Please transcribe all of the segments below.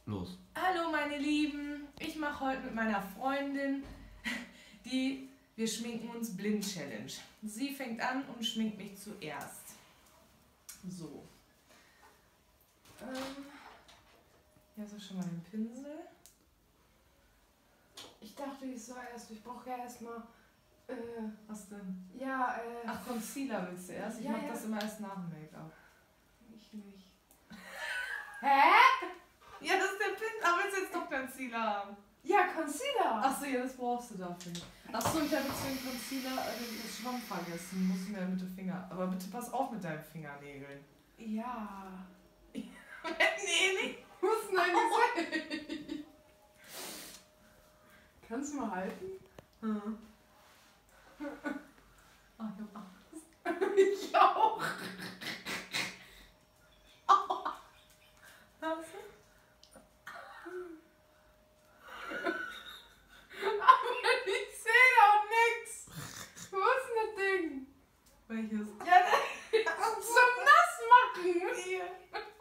Los. Hallo meine Lieben, ich mache heute mit meiner Freundin die Wir schminken uns blind Challenge. Sie fängt an und schminkt mich zuerst. So. Hier hast du schon mal den Pinsel. Ich dachte, ich brauche ja erstmal. Was denn? Ja, Ach, Concealer willst du erst? Ich Ja, mache ja. das immer erst nach dem Make-up. Ich nicht. Hä? Ja, das ist der Pinsel. Aber willst du jetzt doch Concealer haben? Ja, Concealer. Achso, ja, das brauchst du dafür. Achso, ich habe jetzt für den Concealer den Schwamm vergessen. Muss ich mir mit dem Finger. Aber bitte pass auf mit deinen Fingernägeln. Ja. Nee, nicht. Was denn eigentlich? Kannst du mal halten? Hm. Ach, ich hab Angst. Ich auch. Hast du? Aber ich sehe doch nix. Wo ist denn das Ding? Welches? Ja, zum Nassmachen. Hier.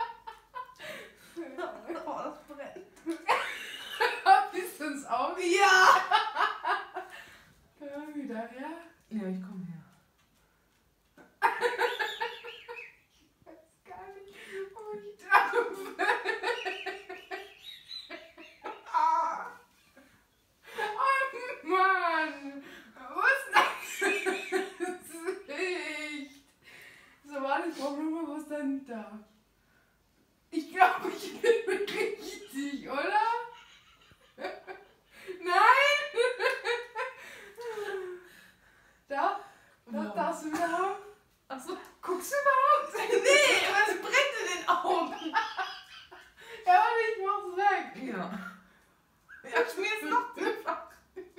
Oh, das brennt. Bist du ins Auge? Ja! Wieder, ja? Ja, ich komme her. Ich weiß gar nicht, wo ich darf. Oh Mann! Wo ist das Licht? So, warte, ich brauche nur mal was dahinter. Ich glaube, ich bin richtig, oder? Nein! Da? Das darfst du wieder haben? Achso. Guckst du überhaupt? Nee, was brennt in den Augen? Ja, warte, ich mach's weg. Ja. Ja, schmier es noch einfach.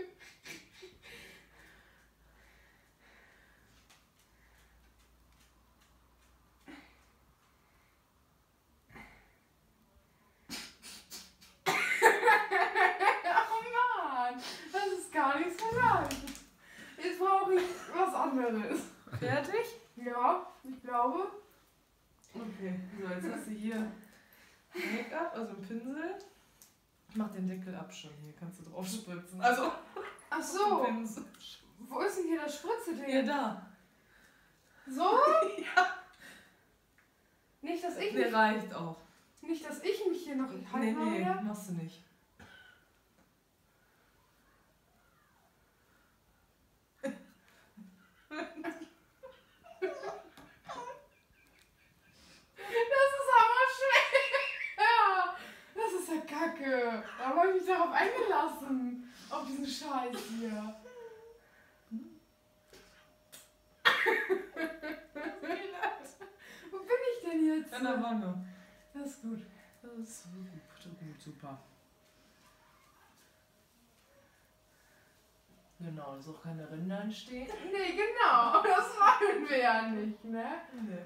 Oh Mann, das ist gar nicht so leicht. Jetzt brauche ich was anderes. Fertig? Ja, ich glaube. Okay, so jetzt hast du hier Make-up, also einen Pinsel. Ich mach den Deckel ab schon hier, kannst du drauf spritzen. Also, Ach so, Pinsel. wo ist denn hier das Spritze-Ding? Ja, da. So? Ja. Nicht, dass ich Der mich, reicht auch. nicht, dass ich mich hier noch Nee, halten nee, wieder. machst du nicht. Das ist aber schwer. Das ist ja kacke. Da habe ich mich darauf eingelassen. Auf diesen Scheiß hier. Wo bin ich denn jetzt? An der Wange. Das ist gut. Das ist gut, super. Genau, dass auch keine Ränder entstehen. Nee, genau. Das wollen wir ja nicht, ne? Nee.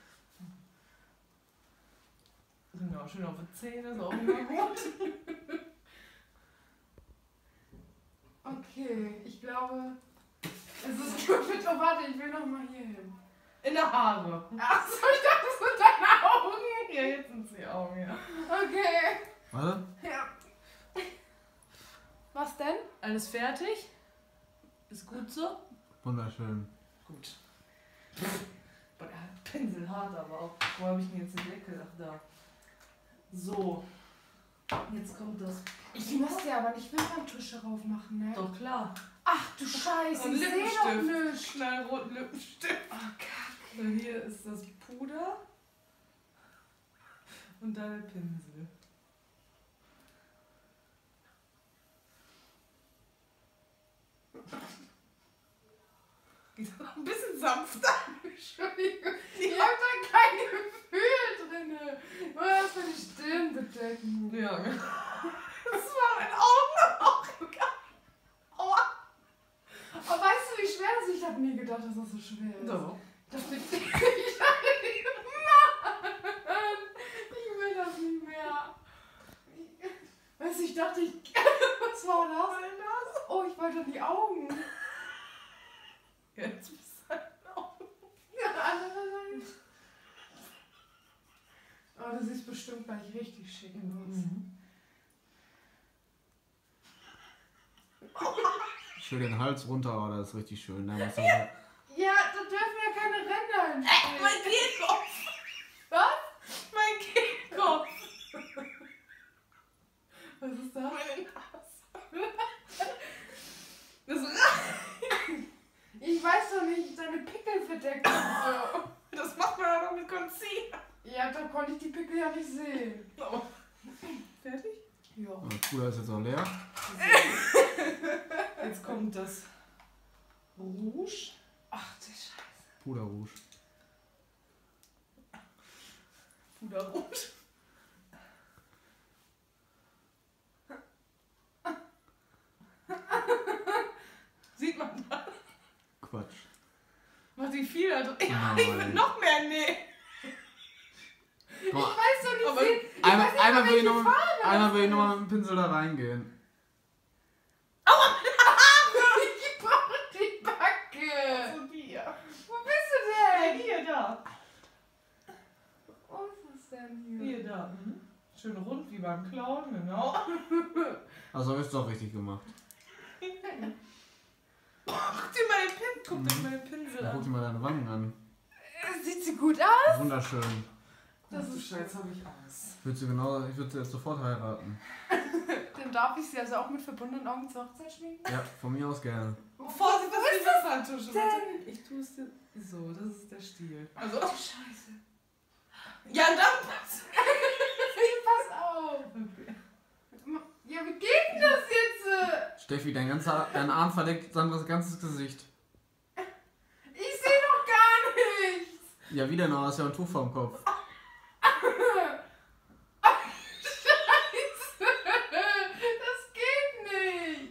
Genau, schön auf die Zähne, ist auch immer gut. Okay, ich glaube, es ist gut. Bitte, oh, warte, ich will noch mal hier hin. In der Haare. Achso, ich dachte, das sind deine Augen. Ja, jetzt sind sie Augen, ja. Okay. Warte. Ja. Was denn? Alles fertig? Ist gut so? Wunderschön. Gut. Boah, der Pinsel hart aber auch. Wo habe ich denn jetzt den Deckel? Ach, da. So. Jetzt kommt das. Ich muss dir aber nicht Wimperntusche drauf machen, ne? Doch klar. Ach du Scheiße, Und ich sehe doch Lippenstift. nichts. Knallroten Lippenstift. Oh, Kacke. Und hier ist das Puder. Und da der Pinsel. Geht noch ein bisschen sanfter. Entschuldigung, ich hab da kein Gefühl drin. Nur erstmal die Stirn bedecken. Ja, genau. Das war mein Augen auch. Aua. Aber weißt du, wie schwer das ist? Ich hab nie gedacht, dass das so schwer ist. So. Das ich will das nicht mehr. Weißt du, ich dachte, was war das? Oh, ich wollte die Augen. Jetzt bist du halt Augen. Ja, andererseits. Oh, du siehst bestimmt gleich richtig schick aus. Mhm. Schön den Hals runter, oh, das ist richtig schön. Da musst du Ja, da dürfen ja keine Ränder entstehen. Mein Kehlkopf! Was? Mein Kehlkopf! Was ist da? Meine Nase. Das, Ich weiß doch nicht, deine Pickel verdecken. das macht man aber mit Concealer. Ja, da konnte ich die Pickel ja nicht sehen. Oh. Fertig? Ja. Oh, das Puder ist jetzt auch leer. Jetzt kommt das Rouge. Ach du Scheiße. Puderrouge. Puder Rouge. Sieht man das? Quatsch. Macht wie viel da drin? Ja, Nein. ich will noch mehr nehmen. Ich weiß doch nicht, Aber Einmal will ich noch Farbe mal mit dem Pinsel da reingehen. ich brauche die Backe. So hier. Wo bist du denn? Hier, da. Wo ist das denn hier? Hier, da. Mhm. Schön rund wie beim Clown, genau. Also ist doch richtig gemacht. Guck dir mal den Pinsel, guck dir mal den Pinsel Dann guck dir an. mal deine Wangen an. Sieht sie gut aus? Wunderschön. Das Das ist Scheiß habe ich aus. Ich würde sie jetzt sofort heiraten. Dann darf ich sie also auch mit verbundenen Augen zur Hochzeit schminken? Ja, von mir aus gerne. Vorsicht, das ist die Wassertusche. Warte, ich tue es dir. So, das ist der Stiel. Also, Oh, Scheiße. ja, dann passt. Pass auf. Okay. Ja, wie geht denn das jetzt? Steffi, dein Arm verdeckt Sandras ganzes Gesicht. Ich sehe doch gar nichts. Ja, wieder noch, hast ja ein Tuch vorm Kopf. Scheiße. Das geht nicht.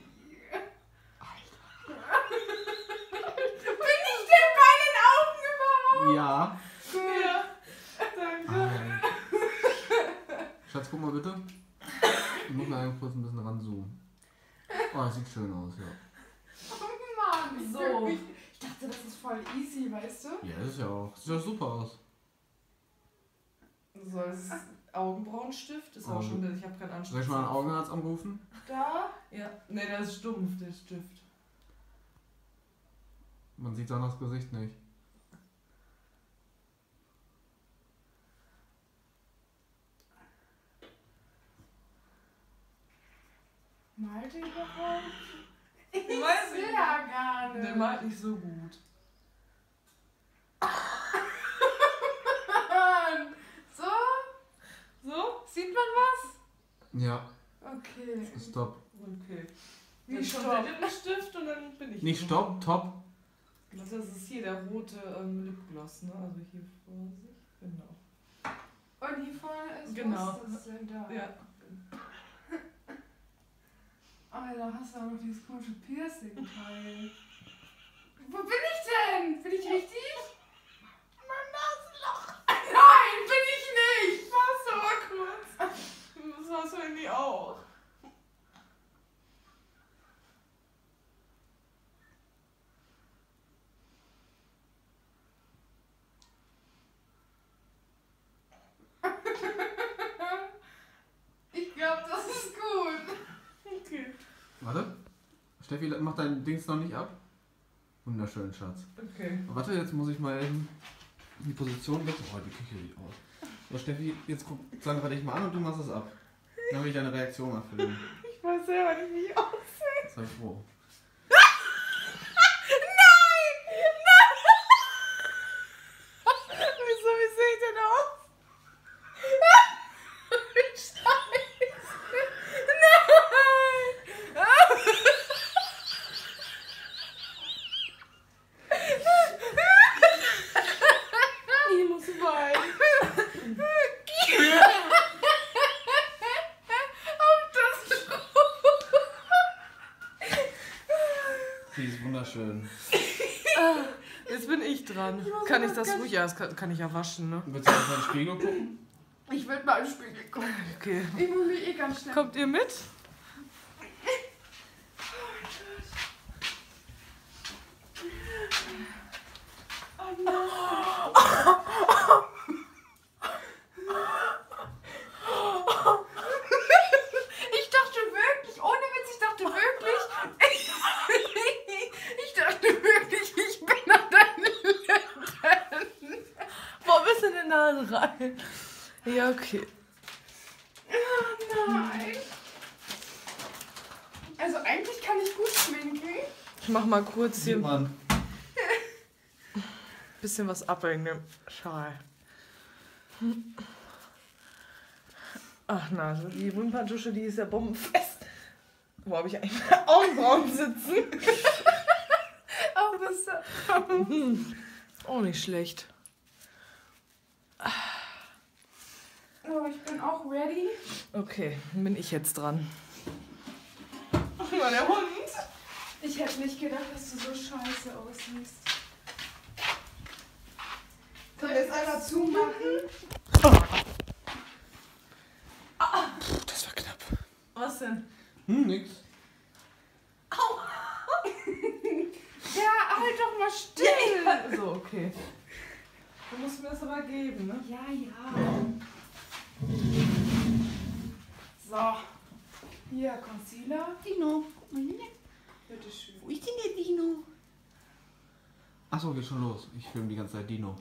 Bin ich denn bei den Augen überhaupt? Ja. Ja, danke. Schatz, guck mal bitte. Ich muss mal kurz ein bisschen ranzoomen. Oh, das sieht schön aus, ja. Oh Mann. So. Ich dachte, das ist voll easy, weißt du? Ja, das ist ja auch. Sieht doch super aus. So, das ist Augenbrauenstift. Ist auch schon, ich habe keinen Anschluss. Soll ich mal einen Augenarzt anrufen? Da. Ja, ne, der ist stumpf, der Stift. Man sieht Sandras Gesicht nicht. Malt ihr überhaupt? Ich weiß will nicht. ja gar nicht. Der malt nicht so gut. So? So? Sieht man was? Ja, Okay. stopp. Okay. Wie Nicht schon stopp? der Lippenstift und dann bin ich. Nicht dran. stopp, top. Das ist hier der rote Lipgloss, ne? Also hier vor sich. Genau. Und hier vorne ist Genau. was ist denn da? Ja. Alter, hast du auch noch dieses komische Piercing-Teil. Wo bin ich denn? Bin ich richtig? Mein Nasenloch. Nein, bin ich nicht! Warte mal kurz. Das war's für die auch. Ich glaube, das ist gut. Okay. Warte. Steffi, mach dein Dings noch nicht ab. Wunderschön, Schatz. Okay. Warte, jetzt muss ich mal eben die Position wechseln. Oh, die Küche sieht aus. So, Steffi, jetzt guck Sandra dich mal an und du machst es ab. Dann will ich deine Reaktion mal filmen. Ich weiß selber nicht, wie ich aussehe. Sei froh. Wieso, wie sehe ich denn aus? Ich muss weinen. Sie ist wunderschön. Jetzt bin ich dran. Kann ich das ruhig? Ja, das kann ich ja waschen, ne? Willst du auf den Spiegel gucken? Ich würde mal im Spiegel gucken. Okay. Ich muss mich eh ganz schnell. Kommt ihr mit? Oh nein. Ich dachte wirklich, ohne Witz, ich dachte wirklich, rein. Ja, okay. Nein. Also eigentlich kann ich gut schminken. Ich mach mal kurz Sieht hier ein man. bisschen was ab in dem Schal. Ach na, also die Wimperntusche, die ist ja bombenfest. Wo habe ich eigentlich meine Augenbrauen sitzen? Auch das ist Auch nicht schlecht. Oh, ich bin auch ready. Okay, dann bin ich jetzt dran. Ach mal, der Hund. Ich hätte nicht gedacht, dass du so scheiße aussiehst. Soll ich jetzt einmal zumachen? Das war knapp. Was denn? Nix. Ja, halt doch mal still. So, okay. Du musst mir das aber geben, ne? Ja, ja. So. Hier, Concealer. Dino. Bitteschön. Wo ist denn der Dino? Achso, geht schon los. Ich filme die ganze Zeit Dino.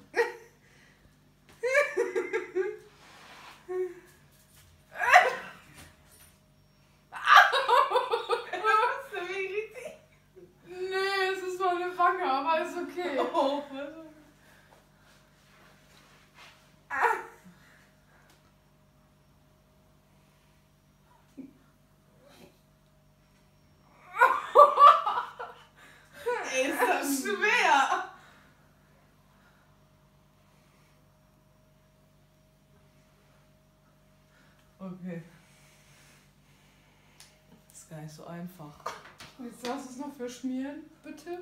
Nee, es ist nur eine Wange, aber ist okay. Oh, ist das schwer? Okay. Das ist gar nicht so einfach. Jetzt darfst du es noch verschmieren, bitte.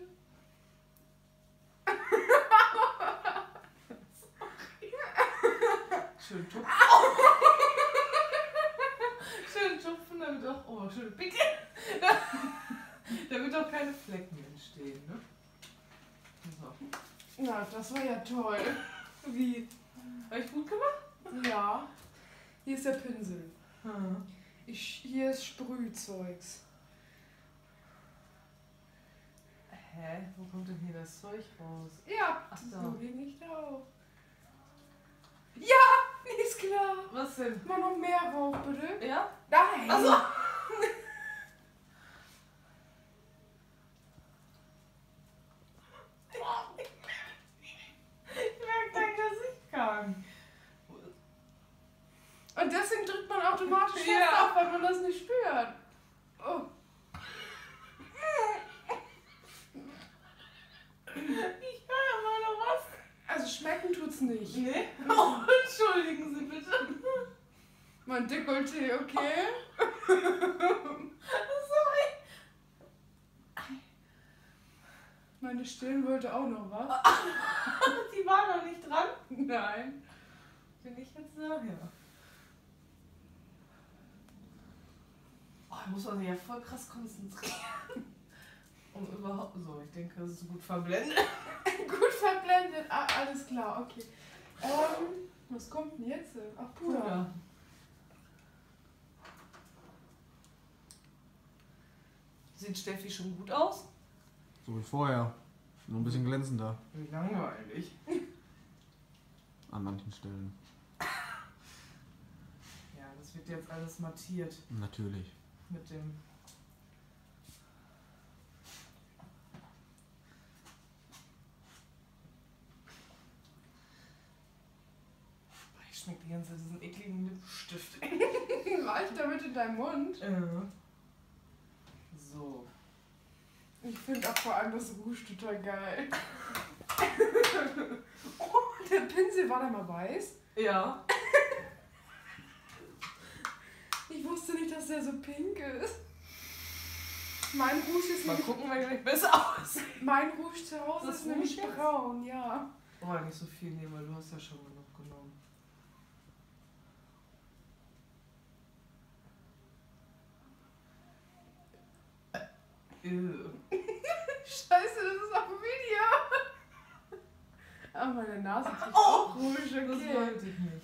Schön tupfen. Schön tupfen, damit auch. Oh, schön picken. Damit auch keine Flecken entstehen, ne? So. Na, das war ja toll. Wie? Habe ich gut gemacht? Ja. Hier ist der Pinsel. Hm. Hier ist Sprühzeugs. Hä? Wo kommt denn hier das Zeug raus? Ja, Ach so so. ging ich drauf. Ja, ist klar. Was denn? Mal noch mehr Rauch, bitte. Ja? Nein. Achso. Ich merke dein Gesicht krank. Und deswegen drückt man automatisch Ja. fest auf, weil man das nicht spürt. Oh. Ich höre immer noch was. Also schmecken tut's nicht. Nee? Oh, entschuldigen Sie bitte. Mein Dekolleté, okay? Sorry. Meine Stirn wollte auch noch was. Die war noch nicht dran. Nein. Bin ich jetzt so? Ja. Oh, da muss man sich ja voll krass konzentrieren. Um überhaupt. So, ich denke, das ist gut verblendet. Gut verblendet. Ah, alles klar, okay. Was kommt denn jetzt? Ach, Puder. Sieht Steffi schon gut aus? So wie vorher. Nur ein bisschen glänzender. Wie langweilig. An manchen Stellen. Ja, das wird jetzt alles mattiert Natürlich. mit dem. Ich schmecke die ganze Zeit diesen ekligen Lippenstift. War ich damit in deinem Mund? So. Ich finde auch vor allem das Rouge total geil. Oh, der Pinsel war da mal weiß. Ja. Ich wusste nicht, dass der so pink ist. Mein Rouge ist Mal nämlich, gucken, wer gleich besser aussieht. mein Rouge zu Hause Das ist nämlich Rouge jetzt? braun, ja. Oh, nicht so viel nehmen, weil du hast ja schon genug genommen. Scheiße, das ist auf dem Video. Ah, meine Nase kriegt Oh, auch Rouge, Das okay. wollte ich nicht.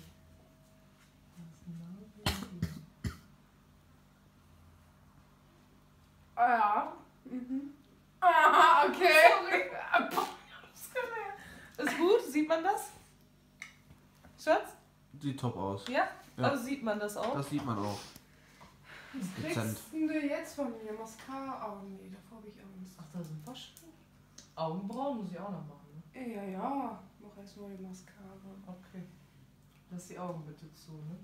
Ah, ja. Mhm. Ah, okay. Ist gut? Sieht man das? Schatz? sieht top aus. Ja? Ja. Also sieht man das auch? Das sieht man auch. Was kriegst du jetzt von mir? Mascara? Oh nee, davor habe ich Angst. Ach, da sind Waschen. Augenbrauen muss ich auch noch machen. Ne? Ja. Mach erstmal die Mascara. Okay. Lass die Augen bitte zu, ne?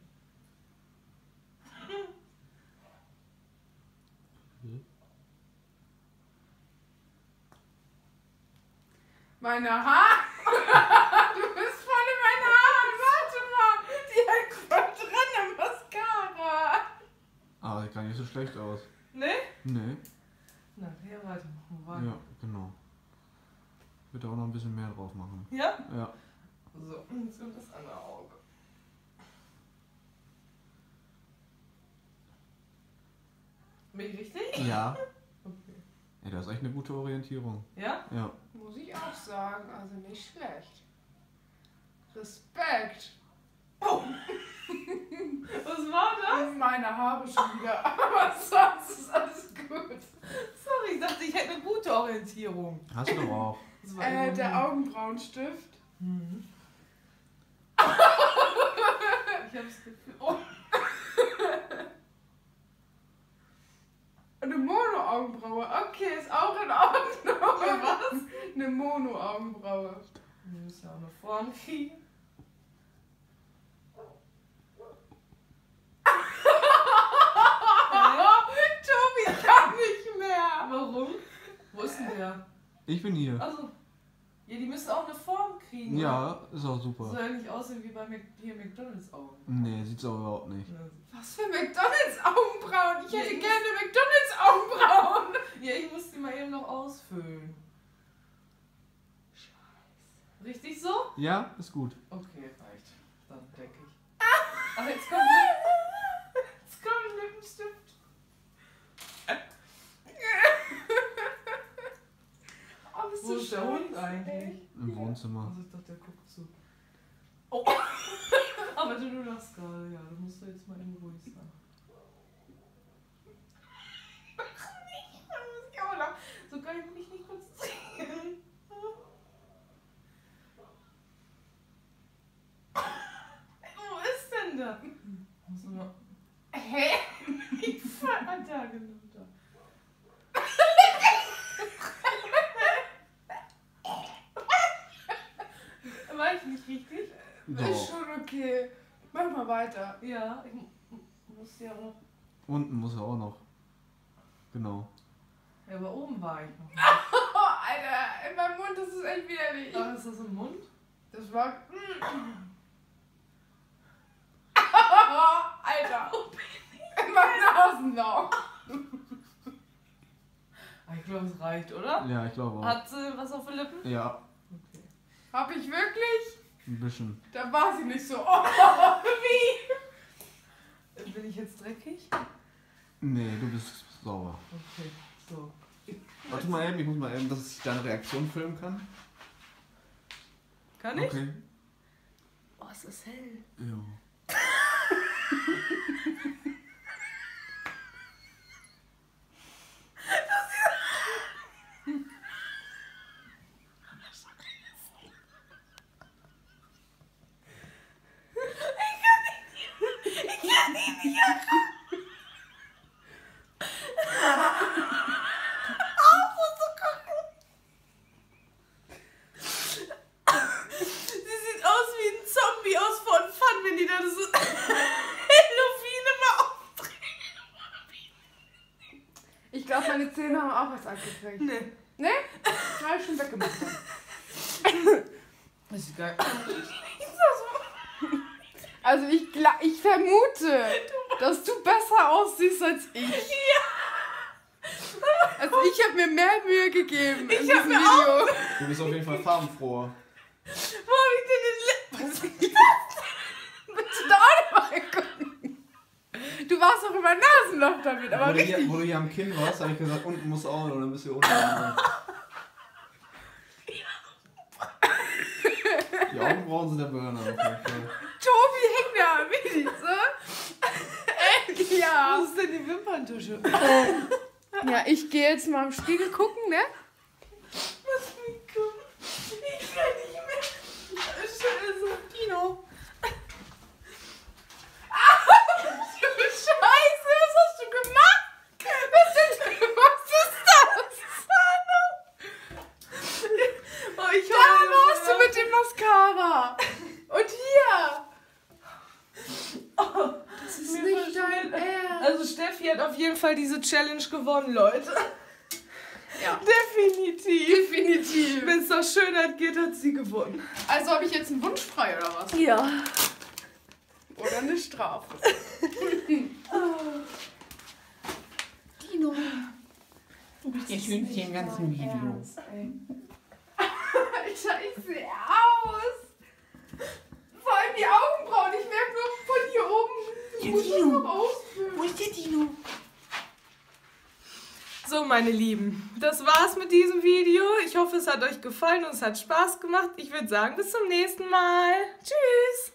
Meine Haare! Du bist voll in meinen Haaren! Warte mal! Die hängt voll dran am Mascara! Ah, sieht gar nicht so schlecht aus. Ne? Nee. Na, hier weitermachen. Ja, genau. Ich würde auch noch ein bisschen mehr drauf machen. Ja? Ja. So, jetzt wird das andere Auge. Bin ich richtig? Ja. Okay. Ey, das ist echt eine gute Orientierung. Ja? Ja. Muss ich auch sagen, also nicht schlecht. Respekt! Was war das? Meine Haare schon wieder, aber sonst ist alles gut. Sorry, ich dachte, ich hätte eine gute Orientierung. Hast du doch auch. Das war irgendwie- Der Augenbrauenstift. Mhm. Ich hab's Gefühl. Oh. Eine Mono-Augenbraue. Okay, ist auch in Ordnung. Was? Eine Mono-Augenbraue. Wir müssen ja auch eine Form kriegen. Tobi kann nicht mehr. Warum? Wo ist denn der? Ich bin hier. Also, ja, die müssen auch eine Form kriegen. Ja, ist auch super. Soll ja nicht aussehen wie bei hier McDonalds Augen. Nee, sieht's auch überhaupt nicht. Was für McDonalds-Augenbrauen? Ich hätte gerne McDonalds-Augenbrauen. Ja, ich muss die mal eben noch ausfüllen. Scheiße. Richtig so? Ja, ist gut. Okay, reicht. Dann denke ich. Ach, jetzt kommt ein Lippenstift. Oh, bist Wo du ist der scheiße, Hund eigentlich? ey. Im Wohnzimmer. Also ich dachte, der guckt zu. Oh. Aber du lachst gerade, ja. Da musst du jetzt mal eben ruhig sein. Ach nicht, da muss ich auch lachen. So kann ich mich nicht konzentrieren. Wo ist denn da? Muss mal. Hä? Ich fahr da genau da. War ich nicht richtig? Ist Doch. schon okay. Mach mal weiter. Ja, ich muss ja auch. Unten muss er auch noch. Genau. Ja, aber oben war ich noch. Oh, Alter, in meinem Mund, das ist echt widerlich. Ach, ist das im Mund? Das war... Alter. In meinem Nasenloch. Ich glaube, es reicht, oder? Ja, ich glaube auch. Hat sie was auf den Lippen? Ja, Okay. Hab ich wirklich? ein bisschen. Da war sie nicht so. Oh, wie? Bin ich jetzt dreckig? Nee, du bist sauber. Okay, so. Warte mal eben, ich muss mal eben, dass ich deine Reaktion filmen kann. Kann ich? Okay. Oh, es ist hell. Ja. Sie sieht aus wie ein Zombie aus von Fun, wenn die da so Halloween immer aufdrehen. Ich glaube, meine Zähne haben auch was abgekriegt. Nee. Ne? Habe ich schon weggemacht. Das ist geil. Also ich vermute, dass du besser aussiehst als ich. Ja. Also ich habe mir mehr Mühe gegeben in diesem hab mir Video. Du bist auf jeden Fall farbenfroher. Wo hab ich denn den Lippen? Was ist das? Willst du da auch noch mal gucken? Du warst doch immer Nasenloch damit, aber richtig. Wo du hier am Kinn warst, habe ich gesagt, unten muss auch noch, dann bist du unten. Die Augenbrauen sind der Burner auf jeden Fall. Tobi hängt da wie diese. Ja. Wo ist denn die Wimperntusche? Ja, ich gehe jetzt mal im Spiegel gucken, ne? Lass mich gucken. Ich kann nicht mehr. So, Kino. Also Steffi hat auf jeden Fall diese Challenge gewonnen, Leute. Ja. Definitiv. Definitiv. Wenn es nach Schönheit geht, hat sie gewonnen. Also habe ich jetzt einen Wunsch frei oder was? Ja. Oder eine Strafe. Dino. Du bist der Schönste im ganzen Video. Alter, ich sehe aus. Vor allem die Augenbrauen. Ich merke nur von hier oben. Ich muss das noch ausfüllen. Wo ist der Dino? So, meine Lieben, das war's mit diesem Video. Ich hoffe, es hat euch gefallen und es hat Spaß gemacht. Ich würde sagen, bis zum nächsten Mal. Tschüss.